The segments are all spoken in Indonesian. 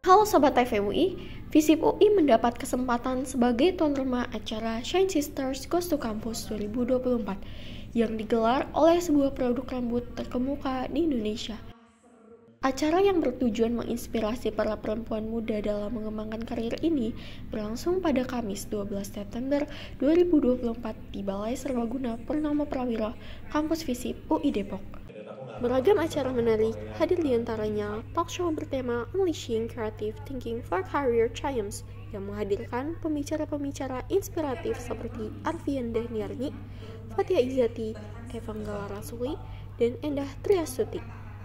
Halo Sobat TVUI, Visip UI mendapat kesempatan sebagai tuan rumah acara Shine Sisters Goes to Campus 2024 yang digelar oleh sebuah produk rambut terkemuka di Indonesia. Acara yang bertujuan menginspirasi para perempuan muda dalam mengembangkan karir ini berlangsung pada Kamis 12 September 2024 di Balai Serbaguna Purnama Prawira, Kampus Visip UI Depok. Beragam acara menarik hadir di antaranya talk show bertema Unleashing Creative Thinking for Career Triumphs yang menghadirkan pembicara-pembicara inspiratif seperti Arfian Dahniarni, Fatia Izzati, Evanggala Rasuli, dan Endah Triasuti.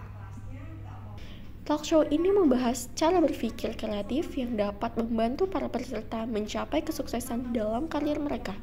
Talk show ini membahas cara berpikir kreatif yang dapat membantu para peserta mencapai kesuksesan dalam karir mereka.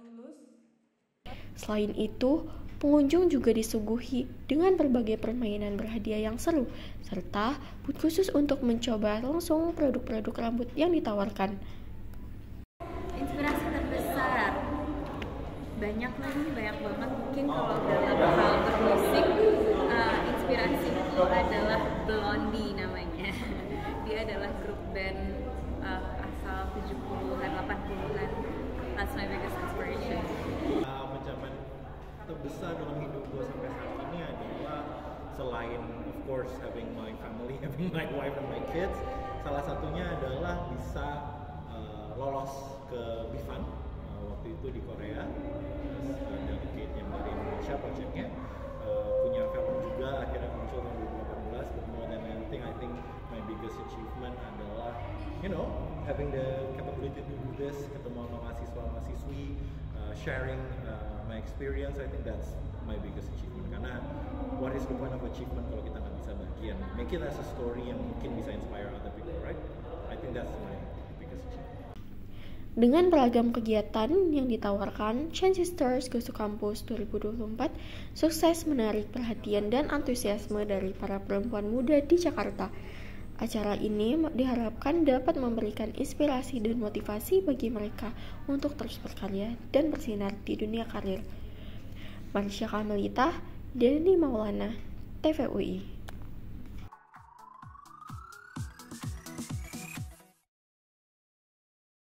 Selain itu, pengunjung juga disuguhi dengan berbagai permainan berhadiah yang seru, serta booth khusus untuk mencoba langsung produk-produk rambut yang ditawarkan. Inspirasi terbesar banyak banget. Mungkin kalau dalam hal bermusik, inspirasi itu adalah Blondie namanya. Dia adalah grup band asal 70-an, 80-an. That's my biggest inspiration. Pencapaian terbesar dalam hidup gue sampai saat ini adalah selain of course having my family, having my wife and my kids, salah satunya adalah bisa lolos ke BIFAN waktu itu di Korea, terus delegate yang dari Indonesia projectnya, punya film juga akhirnya muncul tahun 2018. But more than anything, I think my biggest achievement adalah having the capability to do this, ketemu sama mahasiswa-mahasiswi, sharing my experience. I think that's my biggest achievement. Karena what is the point of achievement kalau kita nggak bisa bagian? Make it as a story yang mungkin bisa inspire other people, right? I think that's my biggest achievement. Dengan beragam kegiatan yang ditawarkan, Shine Sisters Goes to Campus 2024 sukses menarik perhatian dan antusiasme dari para perempuan muda di Jakarta. Acara ini diharapkan dapat memberikan inspirasi dan motivasi bagi mereka untuk terus berkarya dan bersinar di dunia karir. Marsha Kamelita, Denny Maulana, TVUI.